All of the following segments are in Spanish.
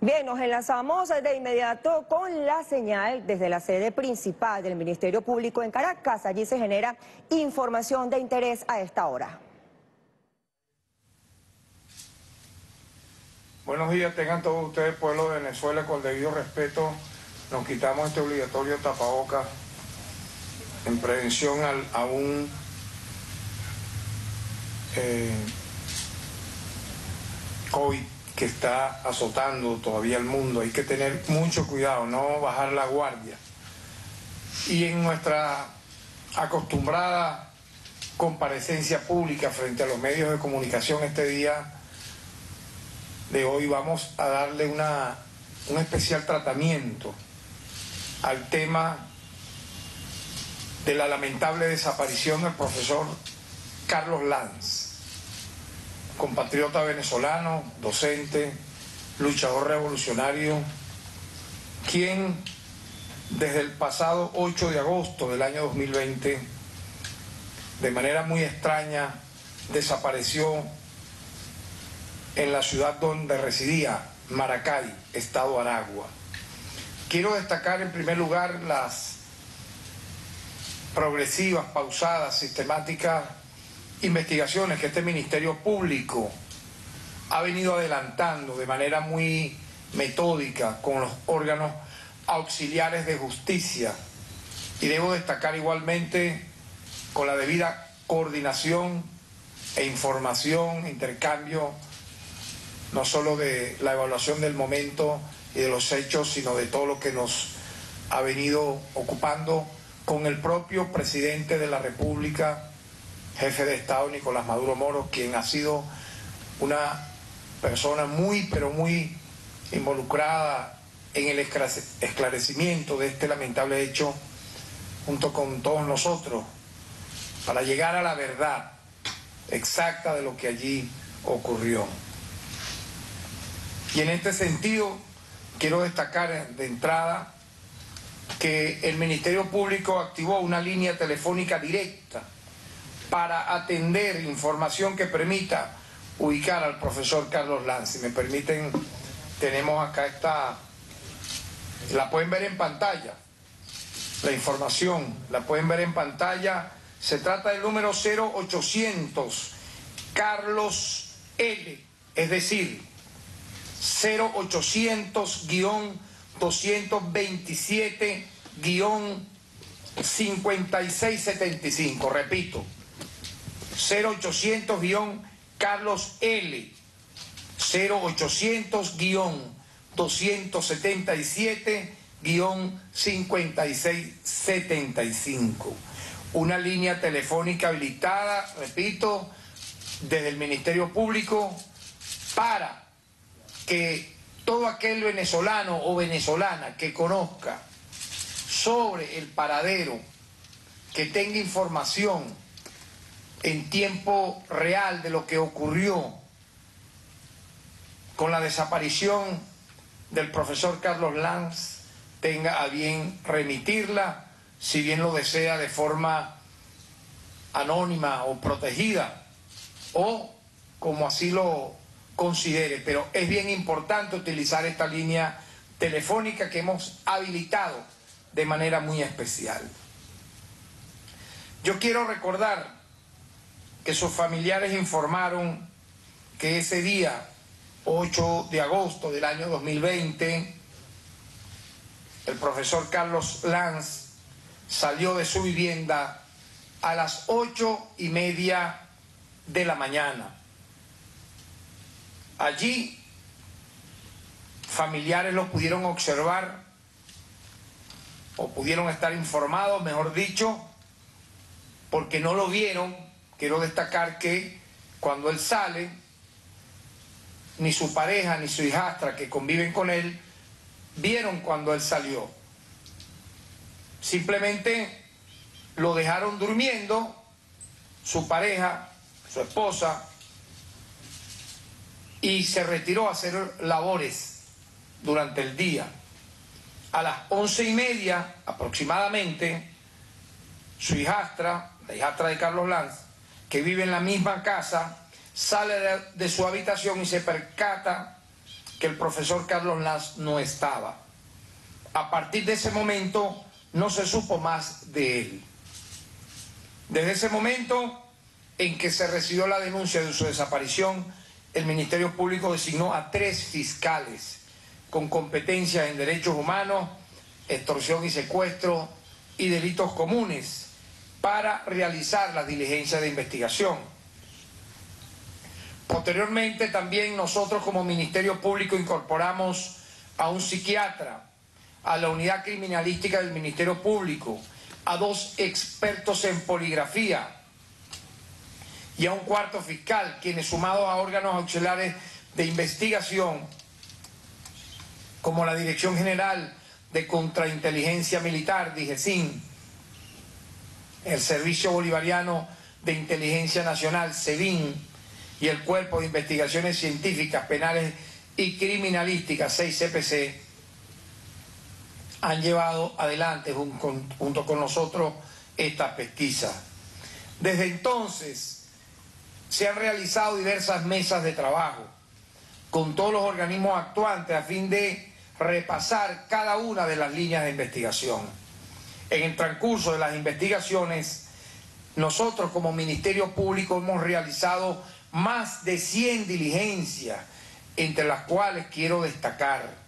Bien, nos enlazamos de inmediato con la señal desde la sede principal del Ministerio Público en Caracas. Allí se genera información de interés a esta hora. Buenos días, tengan todos ustedes, pueblo de Venezuela, con el debido respeto. Nos quitamos este obligatorio tapabocas en prevención a un COVID que está azotando todavía el mundo. Hay que tener mucho cuidado, no bajar la guardia. Y en nuestra acostumbrada comparecencia pública frente a los medios de comunicación este día de hoy vamos a darle un especial tratamiento al tema de la lamentable desaparición del profesor Carlos Lanz, compatriota venezolano, docente, luchador revolucionario, quien desde el pasado 8 de agosto del año 2020, de manera muy extraña, desapareció en la ciudad donde residía, Maracay, estado Aragua. Quiero destacar en primer lugar las progresivas, pausadas, sistemáticas investigaciones que este Ministerio Público ha venido adelantando de manera muy metódica con los órganos auxiliares de justicia, y debo destacar igualmente con la debida coordinación e información, intercambio, no solo de la evaluación del momento y de los hechos, sino de todo lo que nos ha venido ocupando con el propio presidente de la República, jefe de Estado Nicolás Maduro Moro, quien ha sido una persona muy, pero muy involucrada en el esclarecimiento de este lamentable hecho, junto con todos nosotros, para llegar a la verdad exacta de lo que allí ocurrió. Y en este sentido, quiero destacar de entrada que el Ministerio Público activó una línea telefónica directa para atender información que permita ubicar al profesor Carlos Lanz. Si me permiten, tenemos acá la pueden ver en pantalla, la información, la pueden ver en pantalla. Se trata del número 0800 Carlos L, es decir, 0800-227-5675, repito, 0800-Carlos L, 0800-227-5675. Una línea telefónica habilitada, repito, desde el Ministerio Público para que todo aquel venezolano o venezolana que conozca sobre el paradero, que tenga información en tiempo real de lo que ocurrió con la desaparición del profesor Carlos Lanz, tenga a bien remitirla, si bien lo desea de forma anónima o protegida, o como así lo considere, pero es bien importante utilizar esta línea telefónica que hemos habilitado de manera muy especial. Yo quiero recordar que sus familiares informaron que ese día, 8 de agosto del año 2020, el profesor Carlos Lanz salió de su vivienda a las 8:30 de la mañana. Allí, familiares lo pudieron observar, o pudieron estar informados, mejor dicho, porque no lo vieron. Quiero destacar que cuando él sale, ni su pareja ni su hijastra que conviven con él vieron cuando él salió. Simplemente lo dejaron durmiendo, su pareja, su esposa, y se retiró a hacer labores durante el día. A las 11:30 aproximadamente, su hijastra, la hijastra de Carlos Lanz, que vive en la misma casa, sale de su habitación y se percata que el profesor Carlos Lanz no estaba. A partir de ese momento no se supo más de él. Desde ese momento en que se recibió la denuncia de su desaparición, el Ministerio Público designó a 3 fiscales con competencias en derechos humanos, extorsión y secuestro y delitos comunes para realizar las diligencias de investigación. Posteriormente también nosotros como Ministerio Público incorporamos a un psiquiatra, a la unidad criminalística del Ministerio Público, a 2 expertos en poligrafía y a un 4º fiscal, quienes sumados a órganos auxiliares de investigación, como la Dirección General de Contrainteligencia Militar, DIGESIN, el Servicio Bolivariano de Inteligencia Nacional, SEBIN, y el Cuerpo de Investigaciones Científicas, Penales y Criminalísticas, 6CPC, han llevado adelante junto con nosotros esta pesquisa. Desde entonces se han realizado diversas mesas de trabajo con todos los organismos actuantes a fin de repasar cada una de las líneas de investigación. En el transcurso de las investigaciones, nosotros como Ministerio Público hemos realizado más de 100 diligencias, entre las cuales quiero destacar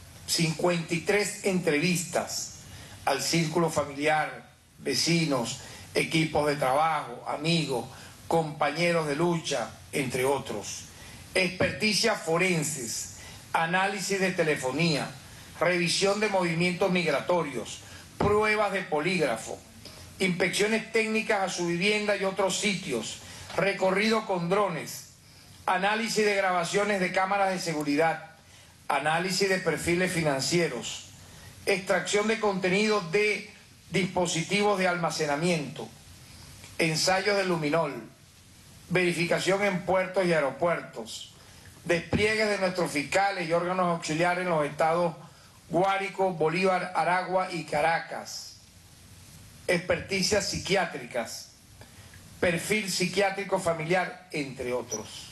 53 entrevistas al círculo familiar, vecinos, equipos de trabajo, amigos, compañeros de lucha, entre otros. Experticias forenses, análisis de telefonía, revisión de movimientos migratorios, pruebas de polígrafo, inspecciones técnicas a su vivienda y otros sitios, recorrido con drones, análisis de grabaciones de cámaras de seguridad, análisis de perfiles financieros, extracción de contenidos de dispositivos de almacenamiento, ensayos de luminol, verificación en puertos y aeropuertos, despliegues de nuestros fiscales y órganos auxiliares en los estados Guárico, Bolívar, Aragua y Caracas, experticias psiquiátricas, perfil psiquiátrico familiar, entre otros.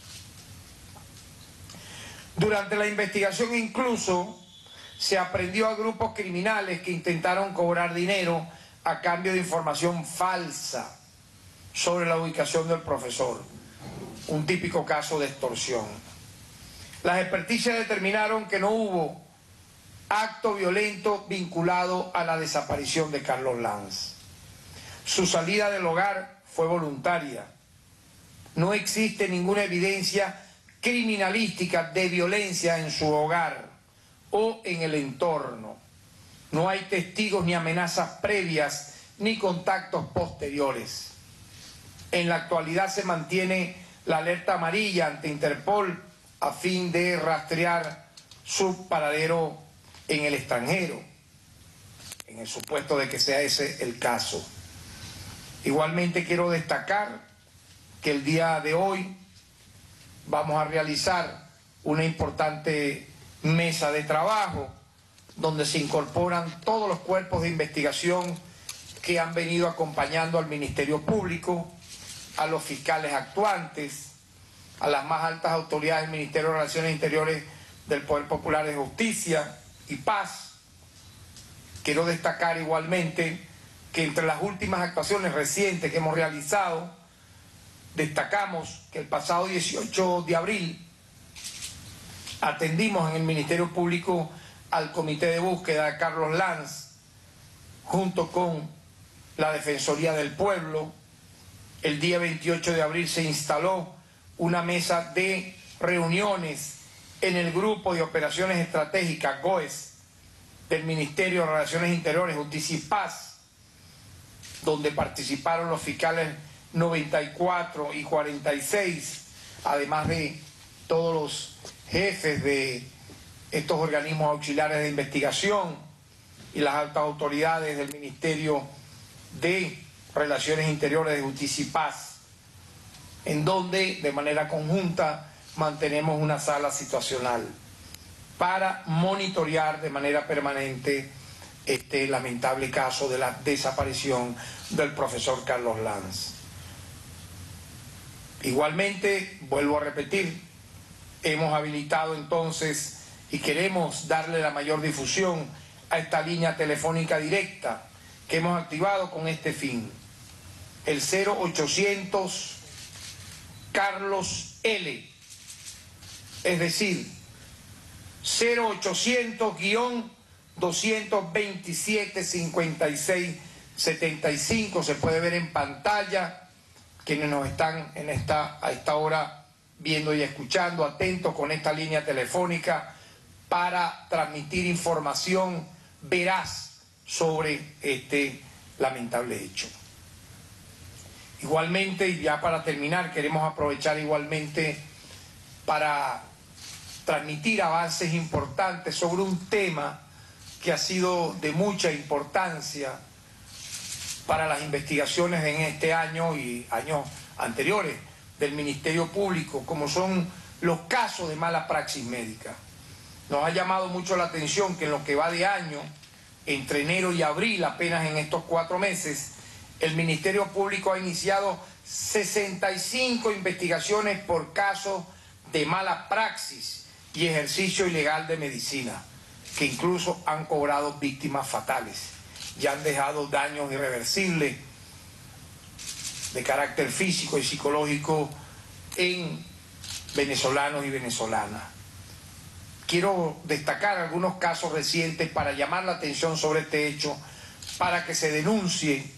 Durante la investigación incluso se aprendió a grupos criminales que intentaron cobrar dinero a cambio de información falsa sobre la ubicación del profesor, un típico caso de extorsión. Las experticias determinaron que no hubo acto violento vinculado a la desaparición de Carlos Lanz. Su salida del hogar fue voluntaria. No existe ninguna evidencia criminalística de violencia en su hogar o en el entorno. No hay testigos ni amenazas previas ni contactos posteriores. En la actualidad se mantiene la alerta amarilla ante Interpol a fin de rastrear su paradero en el extranjero, en el supuesto de que sea ese el caso. Igualmente quiero destacar que el día de hoy vamos a realizar una importante mesa de trabajo donde se incorporan todos los cuerpos de investigación que han venido acompañando al Ministerio Público, a los fiscales actuantes, a las más altas autoridades del Ministerio de Relaciones Interiores del Poder Popular de Justicia y Paz. Quiero destacar igualmente que entre las últimas actuaciones recientes que hemos realizado, destacamos que el pasado 18 de abril atendimos en el Ministerio Público al Comité de Búsqueda de Carlos Lanz, junto con la Defensoría del Pueblo. El día 28 de abril se instaló una mesa de reuniones en el Grupo de Operaciones Estratégicas, GOES, del Ministerio de Relaciones Interiores, Justicia y Paz, donde participaron los fiscales 94 y 46, además de todos los jefes de estos organismos auxiliares de investigación y las altas autoridades del Ministerio de Relaciones Interiores de Justicia y Paz, en donde de manera conjunta mantenemos una sala situacional para monitorear de manera permanente este lamentable caso de la desaparición del profesor Carlos Lanz. Igualmente, vuelvo a repetir, hemos habilitado entonces y queremos darle la mayor difusión a esta línea telefónica directa que hemos activado con este fin. El 0800 Carlos L. Es decir, 0800-227-5675. Se puede ver en pantalla quienes nos están a esta hora viendo y escuchando, atentos con esta línea telefónica para transmitir información veraz sobre este lamentable hecho. Igualmente, y ya para terminar, queremos aprovechar igualmente para transmitir avances importantes sobre un tema que ha sido de mucha importancia para las investigaciones en este año y años anteriores del Ministerio Público, como son los casos de mala praxis médica. Nos ha llamado mucho la atención que en lo que va de año, entre enero y abril, apenas en estos 4 meses, el Ministerio Público ha iniciado 65 investigaciones por casos de mala praxis y ejercicio ilegal de medicina, que incluso han cobrado víctimas fatales y han dejado daños irreversibles de carácter físico y psicológico en venezolanos y venezolanas. Quiero destacar algunos casos recientes para llamar la atención sobre este hecho, para que se denuncie,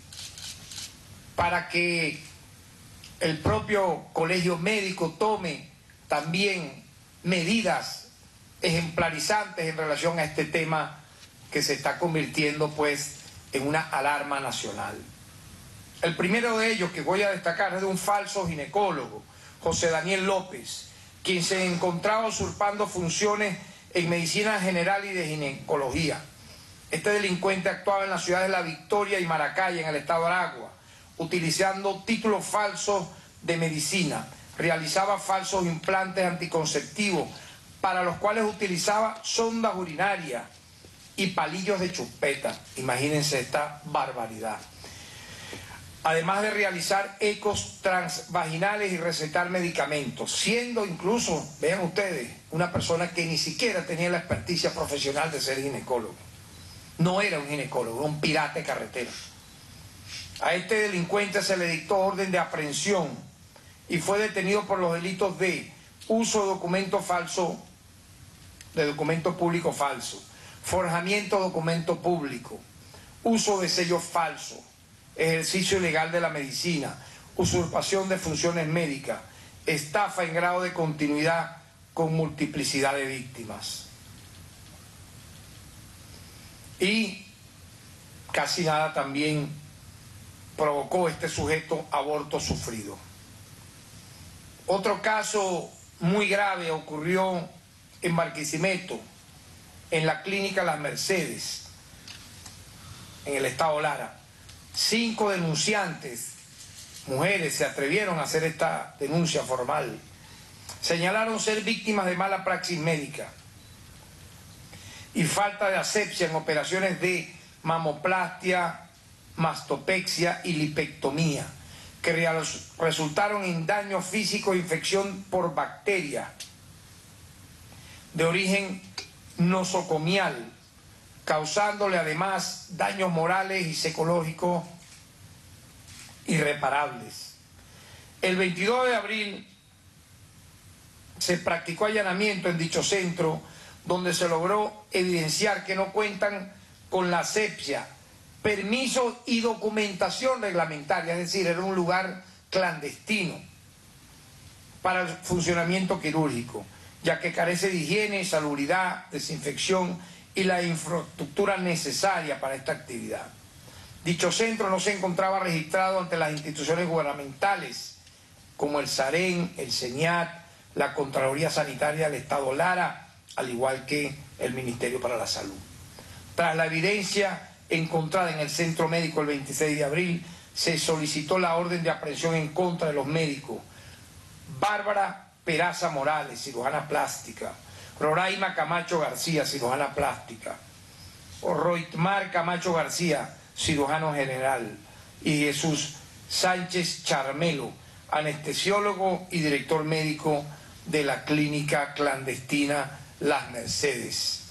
para que el propio colegio médico tome también medidas ejemplarizantes en relación a este tema que se está convirtiendo pues en una alarma nacional. El primero de ellos que voy a destacar es de un falso ginecólogo, José Daniel López, quien se encontraba usurpando funciones en medicina general y de ginecología. Este delincuente actuaba en las ciudades de La Victoria y Maracay, en el estado Aragua, utilizando títulos falsos de medicina. Realizaba falsos implantes anticonceptivos, para los cuales utilizaba sondas urinarias y palillos de chupeta. Imagínense esta barbaridad. Además de realizar ecos transvaginales y recetar medicamentos, siendo incluso, vean ustedes, una persona que ni siquiera tenía la experticia profesional de ser ginecólogo. No era un ginecólogo, era un pirata de carretera. A este delincuente se le dictó orden de aprehensión y fue detenido por los delitos de uso de documento falso, de documento público falso, forjamiento de documento público, uso de sello falso, ejercicio ilegal de la medicina, usurpación de funciones médicas, estafa en grado de continuidad con multiplicidad de víctimas. Y casi nada también provocó este sujeto aborto sufrido. Otro caso muy grave ocurrió en Barquisimeto, en la clínica Las Mercedes, en el estado Lara. 5 denunciantes, mujeres, se atrevieron a hacer esta denuncia formal. Señalaron ser víctimas de mala praxis médica y falta de asepsia en operaciones de mamoplastia, mastopexia y lipectomía, que resultaron en daño físico e infección por bacterias de origen nosocomial, causándole además daños morales y psicológicos irreparables. El 22 de abril se practicó allanamiento en dicho centro, donde se logró evidenciar que no cuentan con la asepsia, permisos y documentación reglamentaria, es decir, era un lugar clandestino para el funcionamiento quirúrgico, ya que carece de higiene, salubridad, desinfección y la infraestructura necesaria para esta actividad. Dicho centro no se encontraba registrado ante las instituciones gubernamentales como el SAREN, el SENIAT, la Contraloría Sanitaria del Estado Lara, al igual que el Ministerio para la Salud. Tras la evidencia encontrada en el centro médico el 26 de abril, se solicitó la orden de aprehensión en contra de los médicos Bárbara Peraza Morales, cirujana plástica, Roraima Camacho García, cirujana plástica, Roitmar Camacho García, cirujano general, y Jesús Sánchez Charmelo, anestesiólogo y director médico de la clínica clandestina Las Mercedes.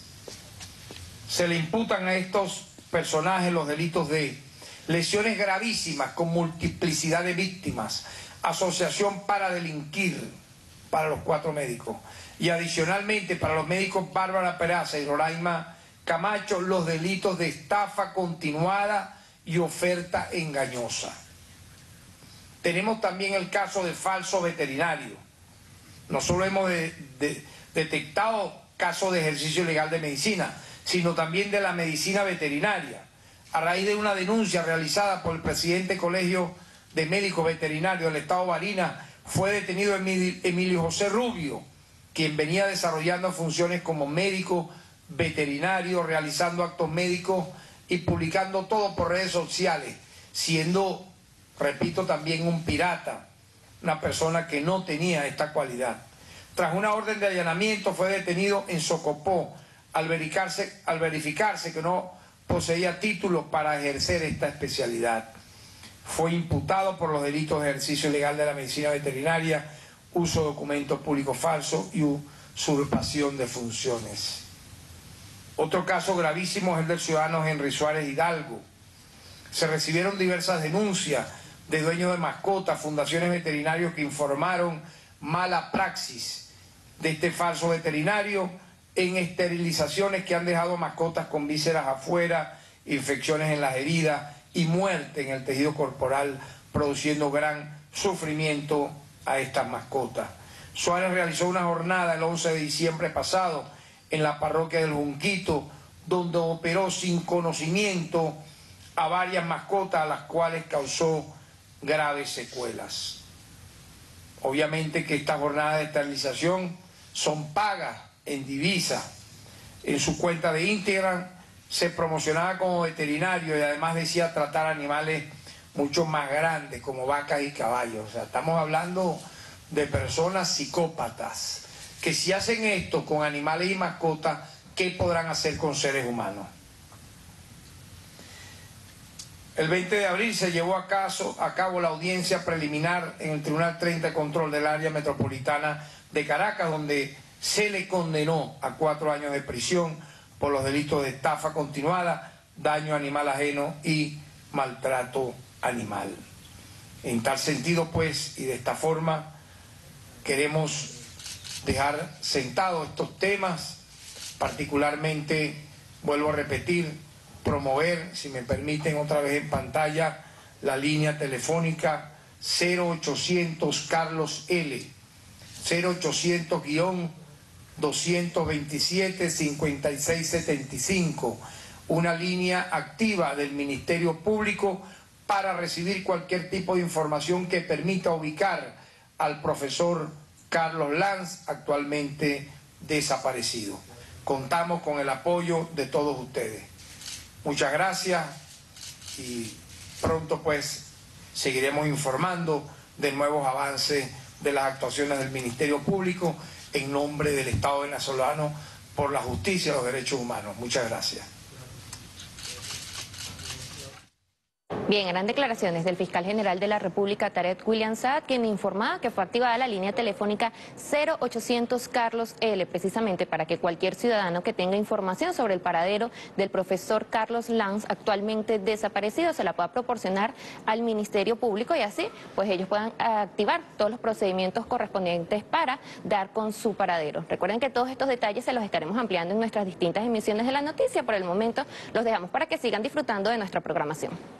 Se le imputan a estos personajes los delitos de lesiones gravísimas con multiplicidad de víctimas, asociación para delinquir para los 4 médicos y adicionalmente para los médicos Bárbara Peraza y Roraima Camacho los delitos de estafa continuada y oferta engañosa. Tenemos también el caso de falso veterinario. No solo hemos detectado casos de ejercicio ilegal de medicina, sino también de la medicina veterinaria. A raíz de una denuncia realizada por el presidente del Colegio de Médicos Veterinarios del Estado Barinas, fue detenido Emilio José Rubio, quien venía desarrollando funciones como médico veterinario, realizando actos médicos y publicando todo por redes sociales, siendo, repito, también un pirata, una persona que no tenía esta cualidad. Tras una orden de allanamiento fue detenido en Socopó al verificarse que no poseía títulos para ejercer esta especialidad. Fue imputado por los delitos de ejercicio ilegal de la medicina veterinaria, uso de documentos públicos falsos y usurpación de funciones. Otro caso gravísimo es el del ciudadano Henry Suárez Hidalgo. Se recibieron diversas denuncias de dueños de mascotas, fundaciones veterinarios que informaron mala praxis de este falso veterinario en esterilizaciones que han dejado mascotas con vísceras afuera, infecciones en las heridas y muerte en el tejido corporal, produciendo gran sufrimiento a estas mascotas. Suárez realizó una jornada el 11 de diciembre pasado en la parroquia del Junquito, donde operó sin conocimiento a varias mascotas a las cuales causó graves secuelas. Obviamente que estas jornadas de esterilización son pagas en divisa. En su cuenta de Instagram se promocionaba como veterinario y además decía tratar animales mucho más grandes como vacas y caballos. O sea, estamos hablando de personas psicópatas que si hacen esto con animales y mascotas, ¿qué podrán hacer con seres humanos? El 20 de abril se llevó a cabo la audiencia preliminar en el Tribunal 30 de Control del Área Metropolitana de Caracas, donde se le condenó a 4 años de prisión por los delitos de estafa continuada, daño animal ajeno y maltrato animal. En tal sentido, pues, y de esta forma, queremos dejar sentados estos temas, particularmente, vuelvo a repetir, promover, si me permiten otra vez en pantalla, la línea telefónica 0800 Carlos L, 0800-227-5675, una línea activa del Ministerio Público para recibir cualquier tipo de información que permita ubicar al profesor Carlos Lanz, actualmente desaparecido. Contamos con el apoyo de todos ustedes. Muchas gracias y pronto pues seguiremos informando de nuevos avances de las actuaciones del Ministerio Público en nombre del Estado venezolano por la justicia y los derechos humanos. Muchas gracias. Bien, eran declaraciones del fiscal general de la República, Tarek William Saad, quien informaba que fue activada la línea telefónica 0800 Carlos L, precisamente para que cualquier ciudadano que tenga información sobre el paradero del profesor Carlos Lanz, actualmente desaparecido, se la pueda proporcionar al Ministerio Público y así pues ellos puedan activar todos los procedimientos correspondientes para dar con su paradero. Recuerden que todos estos detalles se los estaremos ampliando en nuestras distintas emisiones de la noticia. Por el momento los dejamos para que sigan disfrutando de nuestra programación.